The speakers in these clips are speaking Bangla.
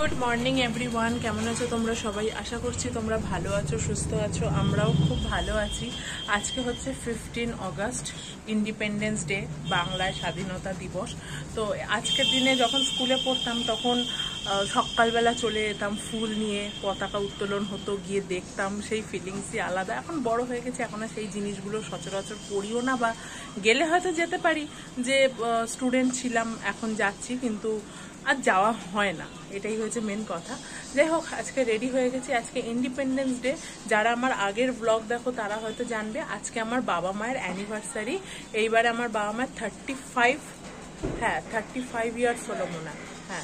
গুড মর্নিং এভরিওয়ান, কেমন আছো তোমরা সবাই? আশা করছি তোমরা ভালো আছো, সুস্থ আছো। আমরাও খুব ভালো আছি। আজকে হচ্ছে 15 অগস্ট, ইন্ডিপেন্ডেন্স ডে, বাংলায় স্বাধীনতা দিবস। তো আজকের দিনে যখন স্কুলে পড়তাম তখন সকালবেলা চলে যেতাম, ফুল নিয়ে পতাকা উত্তোলন হতো, গিয়ে দেখতাম, সেই ফিলিংসই আলাদা। এখন বড় হয়ে গেছে, এখন আর সেই জিনিসগুলো সচরাচর করিও না, বা গেলে হয়তো যেতে পারি, যে স্টুডেন্ট ছিলাম, এখন যাচ্ছি, কিন্তু আর যাওয়া হয় না। এটাই হয়েছে মেন কথা। যাই হোক, আজকে রেডি হয়ে গেছি। আজকে ইন্ডিপেন্ডেন্স ডে। যারা আমার আগের ব্লগ দেখো তারা হয়তো জানবে, আজকে আমার বাবা মায়ের অ্যানিভার্সারি। এইবারে আমার বাবা মায়ের 35 ইয়ার্স হলো মনে হয়। হ্যাঁ,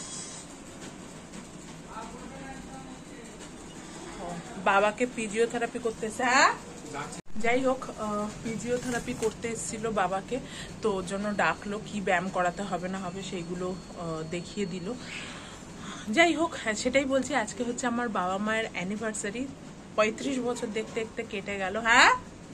বাবাকে ফিজিওথেরাপি করতেছে। হ্যাঁ, যাই হোক, ফিজিওথেরাপি করতে এসেছিল বাবাকে, তো ওর জন্য ডাকলো। কি ব্যায়াম করাতে হবে না হবে সেইগুলো দেখিয়ে দিল। যাই হোক, হ্যাঁ সেটাই বলছি, আজকে হচ্ছে আমার বাবা মায়ের অ্যানিভার্সারি। 35 বছর দেখতে দেখতে কেটে গেল। হ্যাঁ,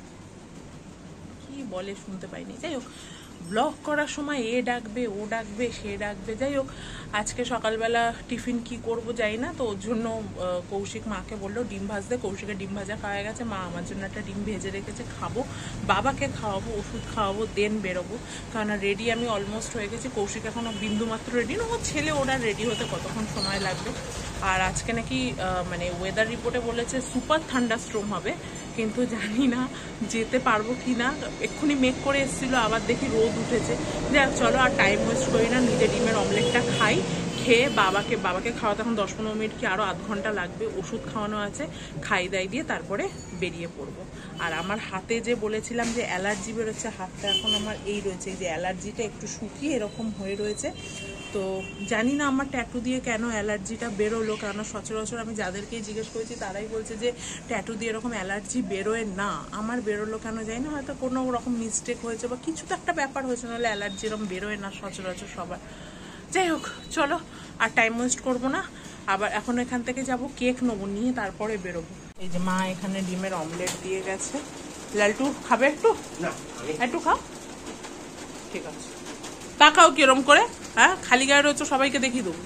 কি বলে শুনতে পাইনি। যাই হোক, ব্লগ করার সময় এ ডাকবে, ও ডাকবে, সে ডাকবে। যাই হোক, আজকে সকালবেলা টিফিন কি করব যাই না, তো ওর জন্য কৌশিক মাকে বললো ডিম ভাজতে। কৌশিকের ডিম ভাজা খাওয়া গেছে, মা আমার জন্য একটা ডিম ভেজে রেখেছে, খাবো, বাবাকে খাওয়াবো, ওষুধ খাওয়াবো, দেন বেরোবো। কারণ রেডি আমি অলমোস্ট হয়ে গেছি। কৌশিক এখনো বিন্দু মাত্র রেডি না, ওর ছেলে, ওরা রেডি হতে কতক্ষণ সময় লাগবে। আর আজকে নাকি মানে ওয়েদার রিপোর্টে বলেছে সুপার থান্ডারস্টর্ম হবে, কিন্তু জানি না যেতে পারবো কি না। এক্ষুনি মেঘ করে এসেছিলো, আবার দেখি রোদ উঠেছে। যাই হোক, চলো আর টাইম ওয়েস্ট করি না, নিজে ডিমের অমলেটটা খাই, খেয়ে বাবাকে খাওয়াতে এখন 10-15 মিনিট কি আরও আধ ঘন্টা লাগবে। ওষুধ খাওয়ানো আছে, খাই দাই দিয়ে তারপরে বেরিয়ে পড়বো। আর আমার হাতে যে বলেছিলাম যে অ্যালার্জি বেরোচ্ছে, হাতটা এখন আমার এই রয়েছে, এই যে অ্যালার্জিটা একটু শুকিয়ে এরকম হয়ে রয়েছে। তো জানি না আমার ট্যাটু দিয়ে কেন অ্যালার্জিটা বেরোলো, কারণ সচরাচর আমি যাদেরকেই জিজ্ঞেস করেছি তারাই বলছে যে ট্যাটু দিয়ে এরকম অ্যালার্জি বেরোয় না। আমার বেরোলো কেন জানি না, হয়তো কোনো রকম মিস্টেক হয়েছে বা কিছু তো একটা ব্যাপার হয়েছে, নাহলে অ্যালার্জি এরকম বেরোয় না সচরাচর সবার। যাই হোক, চলো আর টাইম ওয়েস্ট করবো না। আবার এখন এখান থেকে যাব, কেক নেবো, নিয়ে তারপরে বেরোবো। এই যে মা এখানে ডিমের অমলেট দিয়ে গেছে। লালটু খাবে একটু? একটু খাও, ঠিক আছে। তাকাও কিরম করে, হ্যাঁ খালি গায়ে রয়েছে, সবাইকে দেখিয়ে দেবো।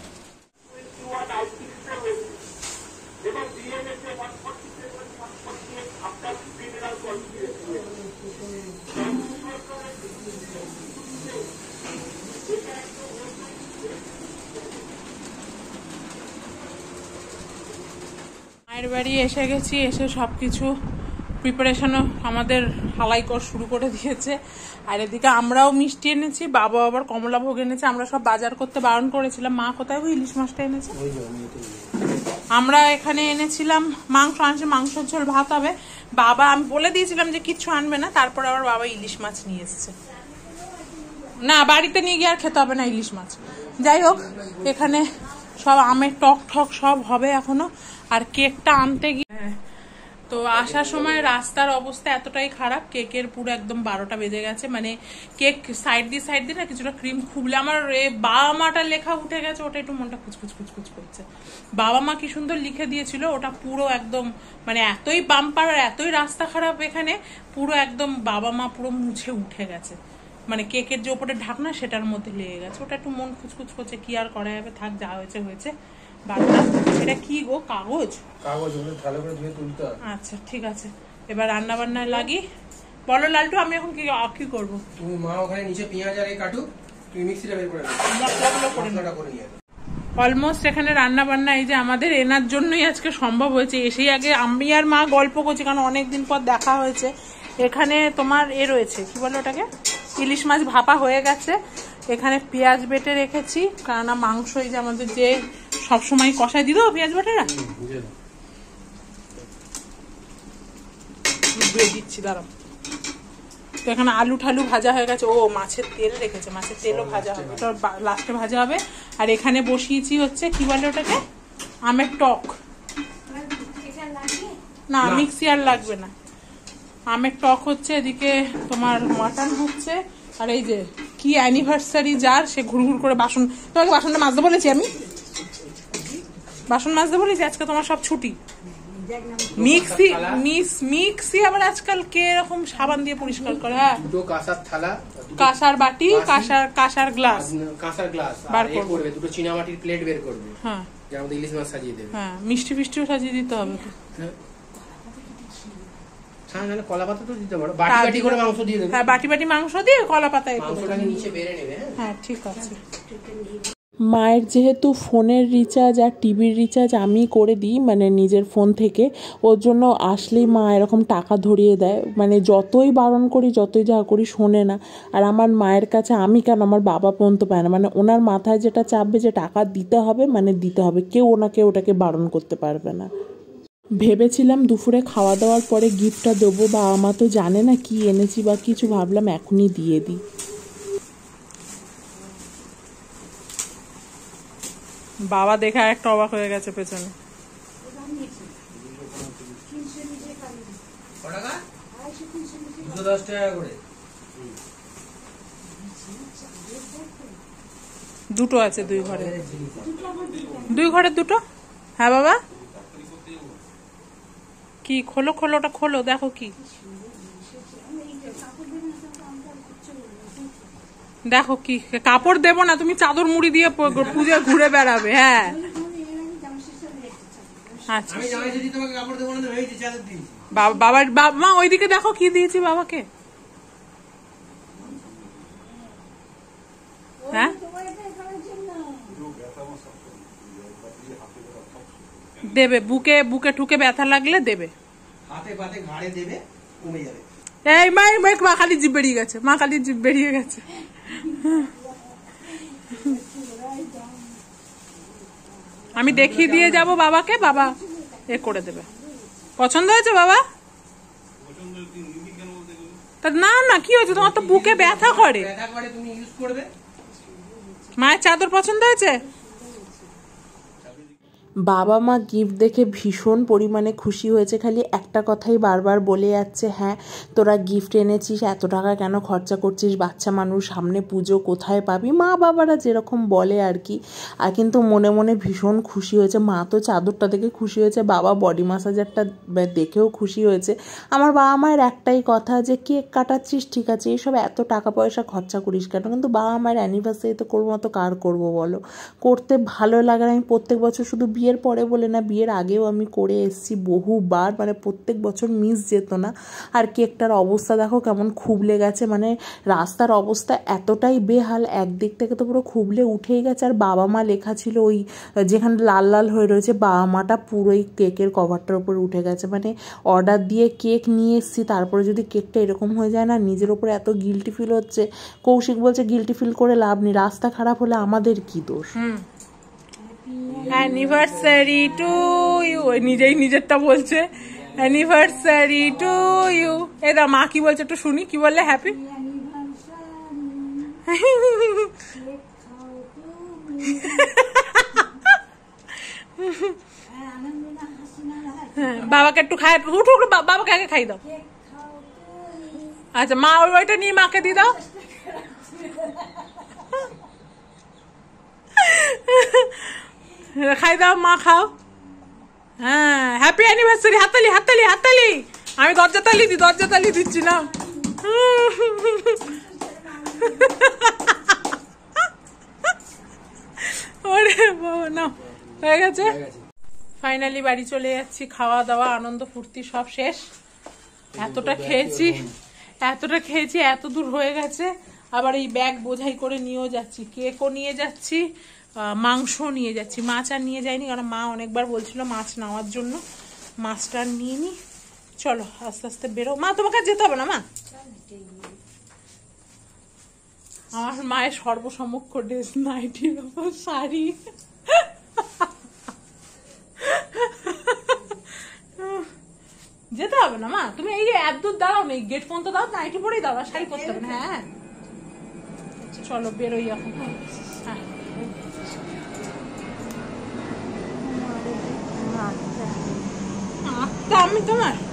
মায়ের বাড়ি এসে গেছি, এসে সবকিছু প্রিপারেশনও আমাদের হালাইকর শুরু করে দিয়েছে। আর এদিকে আমরাও মিষ্টি এনেছি, বাবা আবার কমলাভোগ এনেছে। আমরা সব বাজার করতে বারণ করেছিলাম। মা কোথায় ওই ইলিশ মাছটা এনেছে? আমরা এখানে এনেছিলাম মাংস, আনছে মাংসের ঝোল, ভাত হবে। বাবা, আমি বলে দিয়েছিলাম যে কিচ্ছু আনবে না, তারপর আবার বাবা ইলিশ মাছ নিয়ে এসছে। না, বাড়িতে নিয়ে গিয়ে আর খেতে হবে না ইলিশ মাছ। যাই হোক, এখানে সব আমের টক ঠক সব হবে এখনো। আর কেকটা আনতে গিয়ে তো আসার সময় রাস্তার অবস্থা এতটাই খারাপ, কেকের পুরো একদম 12টা বেজে গেছে। মানে কেক সাইড দিয়ে না কিছুটা ক্রিম খুবলে আমার বাবা মাটা লেখা উঠে গেছে, ওটা একটু মনটা খুচখুচ করছে। বাবা মা কি সুন্দর লিখে দিয়েছিল, ওটা পুরো একদম মানে এতই বাম্পার আর এতই রাস্তা খারাপ এখানে, পুরো একদম বাবা মা পুরো মুছে উঠে গেছে। মানে কেকের যে ওপরে ঢাকনা সেটার মধ্যে লেগে গেছে, ওটা একটু মন খুচখুচ করছে। কি আর করা যাবে, থাক, যা হয়েছে হয়েছে। এটা কি গো, কাগজ? ভালো করে ধুয়ে তুলতে হবে। আচ্ছা ঠিক আছে, এবার রান্না বান্নায় লাগি। বলো লালটু, আমি এখন কি করবো? তুমি মা ওখানে নিচে পেঁয়াজ আর এই কাটু, তুমি মিক্সিটা বের করে নাও। অলমোস্ট এখানে রান্না বান্না এই যে আমাদের এনার জন্যই আজকে সম্ভব হয়েছে। এসেই আগে আমি আর মা গল্প করছি, কারণ অনেকদিন পর দেখা হয়েছে। এখানে তোমার রয়েছে, কি বলো ওটাকে, ইলিশ মাছ ভাপা হয়ে গেছে। এখানে পেঁয়াজ বেটে রেখেছি, কারণ মাংস এই যে আমাদের যে সবসময় কষায় দিত পেঁয়াজ বেটেরা, দিয়ে দিচ্ছি, দাঁড়াও। তো এখানে আলু ঠালু ভাজা হয়ে গেছে। ও মাছের তেল রেখেছে, মাছের তেলও ভাজা হবে, ওটা লাস্টে ভাজা হবে। আর এখানে বসিয়েছি হচ্ছে কি বলে ওটাকে, আমের টক। না, মিক্সি আর লাগবে না, আমের টক হচ্ছে। এদিকে তোমার মাটন হচ্ছে। আর এই যে কি অ্যানিভার্সারি যার, সে ঘুরঘুর করে বাসন, তোমাকে বাসনটা মাজতে বলেছি, আমি বাসন মাজতে বলেছি। আজকে তোমার সব ছুটি। মিক্সি আবার আজকাল কে এরকম সাবান দিয়ে পরিষ্কার করে? হ্যাঁ, দুটো কাঁসার থালা, কাঁসার বাটি, কাঁসার গ্লাস বার করবে, দুটো চীনামাটির প্লেট বের করবে। হ্যাঁ, যে আমাদের ইলিশ মাছ সাজিয়ে দেবে। হ্যাঁ, মিষ্টি ফিষ্টিও সাজিয়ে দিতে হবে তো। হ্যাঁ, নাহলে কলা পাতা তো দিতে পারো, বাটি বাটি করে মাংস দিয়ে দেবে। হ্যাঁ, বাটি বাটি মাংস দিয়ে কলা পাতা একটু মাংসটাকে নিচে বেড়ে নেবে। হ্যাঁ, ঠিক আছে। মায়ের যেহেতু ফোনের রিচার্জ আর টিভির রিচার্জ আমি করে দিই, মানে নিজের ফোন থেকে, ওর জন্য আসলেই মা এরকম টাকা ধরিয়ে দেয়। মানে যতই বারণ করি, যতই যা করি, শোনে না। আর আমার মায়ের কাছে আমি কেন, আমার বাবা পর্যন্ত পায় না। মানে ওনার মাথায় যেটা চাপবে যে টাকা দিতে হবে, মানে দিতে হবে, কেউ ওনাকে ওটাকে বারণ করতে পারবে না। ভেবেছিলাম দুপুরে খাওয়া দাওয়ার পরে গিফটটা দেবো, বাবা মা তো জানে না কি এনেছি বা কিছু, ভাবলাম এখনই দিয়ে দিই। বাবা দেখা একটা অবাক হয়ে গেছে পেছনে। দুটো আছে দুই ঘরে, দুই ঘরে দুটো। হ্যাঁ বাবা, কি খোলো খোলো, ওটা খোলো, দেখো কি দেখো কি। কাপড় দেবো না, তুমি চাদর মুড়ি দিয়ে পুজো ঘুরে বেড়াবে। হ্যাঁ আচ্ছা, বাবার মা ওইদিকে দেখো কি দিয়েছি বাবাকে। হ্যাঁ, দেবে, বুকে বুকে ঠুকে ব্যথা লাগলে দেবে, হাতে পাতে ঘাড়ে দেবে, কমে যাবে। এই মা খালি জিভ বেরিয়ে গেছে, মা খালি জিভ বেরিয়ে গেছে। আমি দেখিয়ে দিয়ে যাব বাবাকে, বাবা এ করে দেবে। পছন্দ হয়েছে বাবা? না না, কি হয়েছে তোমার? তো বুকে ব্যথা করে, তুমি ইউজ করবে। মায়ের চাদর পছন্দ হয়েছে? বাবা মা গিফট দেখে ভীষণ পরিমাণে খুশি হয়েছে। খালি একটা কথাই বারবার বলে যাচ্ছে, হ্যাঁ তোরা গিফট এনেছিস, এত টাকা কেন খরচা করছিস, বাচ্চা মানুষ, সামনে পুজো, কোথায় পাবি, মা বাবারা যেরকম বলে আর কি। আর কিন্তু মনে মনে ভীষণ খুশি হয়েছে। মা তো চাদরটা দেখে খুশি হয়েছে, বাবা বডি মাসাজারটা দেখেও খুশি হয়েছে। আমার বাবা মায়ের একটাই কথা যে কেক কাটাচ্ছিস ঠিক আছে, এইসব এত টাকা পয়সা খরচা করিস কেন, কিন্তু বাবা মায়ের অ্যানিভার্সারিতে করবো না তো কার করবো বলো। করতে ভালো লাগে। আমি প্রত্যেক বছর, শুধু বিয়ের পরে বলে না, বিয়ের আগেও আমি করে এসেছি বহুবার, মানে প্রত্যেক বছর মিস যেত না। আর কেকটার অবস্থা দেখো কেমন খুবলে গেছে, মানে রাস্তার অবস্থা এতটাই বেহাল, একদিক থেকে তো পুরো খুবলে উঠেই গেছে। আর বাবা মা লেখা ছিল ওই যেখানে লাল লাল হয়ে রয়েছে, বাবা মাটা পুরোই কেকের কভারটার উপরে উঠে গেছে। মানে অর্ডার দিয়ে কেক নিয়ে এসেছি, তারপরে যদি কেকটা এরকম হয়ে যায় না, নিজের ওপরে এত গিল্টি ফিল হচ্ছে। কৌশিক বলছে গিল্টি ফিল করে লাভ নেই, রাস্তা খারাপ হলে আমাদের কি দোষ। অ্যানিভার্সারি টু ইউ, নিজেই নিজেরটা বলছে, অ্যানিভার্সারি টু ইউ। এই দা মা কি বলছে একটু শুনি, কি বললে? হ্যাপি বাবাকে একটু খাই, উঠো উঠো, বাবাকে আগে খাই দাও। আচ্ছা মা ওইটা নিয়ে মাকে দিয়ে দাও। খাই দাও মা, খাও। হ্যাঁ, হ্যাপি অ্যানিভার্সারি, হাততালি হাততালি হাততালি। আমি দরজা তালি দিচ্ছি না। ওরে বাবা, না হয়ে গেছে। ফাইনালি বাড়ি চলে যাচ্ছি, খাওয়া দাওয়া আনন্দ ফুর্তি সব শেষ। এতটা খেয়েছি এত দূর হয়ে গেছে। আবার এই ব্যাগ বোঝাই করে নিয়েও যাচ্ছি, কেকও নিয়ে যাচ্ছি, মাংস নিয়ে যাচ্ছি। মাছ আর নিয়ে যাইনি, কারণ মা অনেকবার বলছিল মাছ নেওয়ার জন্য, মাছটা আর নিয়ে নি। চলো আস্তে আস্তে বেরো। মা তোমাকে যেতে হবে না মা, আমার মায়ের সর্বসমক্ষ ড্রেস, নাইটির উপর শাড়ি। যেতে হবে না মা, তুমি এই যে এত দূর দাঁড়াও না, গেট পর্যন্ত দাও, নাইটি পরেই দাও, শাড়ি পরতে হবে না। হ্যাঁ চলো বেরোই এখন। হ্যাঁ আমি তোমার